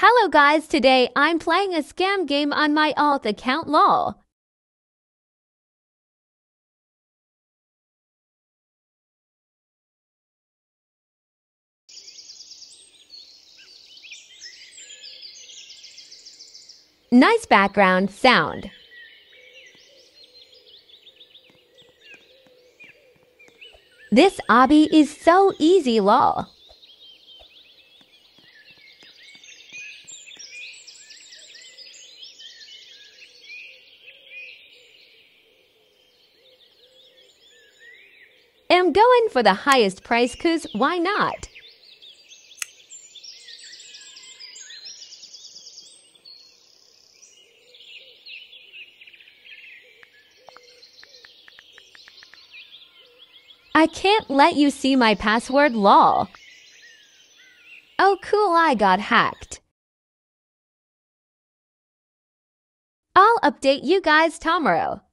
Hello guys, today I'm playing a scam game on my alt account lol. Nice background sound. This obby is so easy lol. I'm going for the highest price cause why not? I can't let you see my password lol. Oh cool, I got hacked. I'll update you guys tomorrow.